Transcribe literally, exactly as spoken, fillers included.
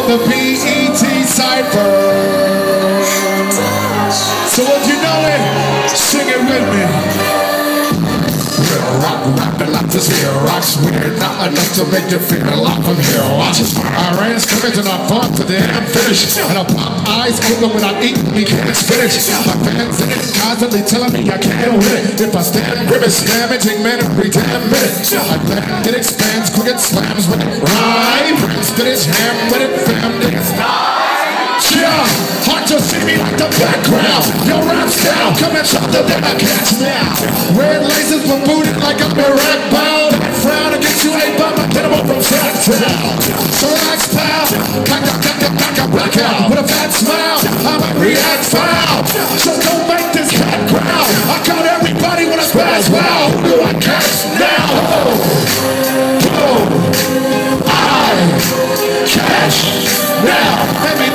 the B E T cipher. So if you know it, sing it with me. Real rock, rapping like this here rock's weird, not enough to make you feel like from here. Watch it. I ran scrimmage and I fought to the end I'm finished. And I pop eyes open when I eat me can't spinach. My fans in it constantly telling me I can't win it. If I stand grimace, damaging man every damn minute. I blend, it expands, quick it slams when it rhyme. Instead it's ham when it fam, niggas die. Yeah, hard to see me like the background. Your rap's down, come and shut the damn cats now. Red laces were booted like I'm Iraq bound. Frown against you ain't by my animal from Sacktown. So relax, pal. Cock, cock, cock, cock, cock, cock, back out. With a fat smile, I might react foul. So don't make this cat growl. I count everybody when I spaz wow. Who do I catch now? Oh, oh, I catch now. Let me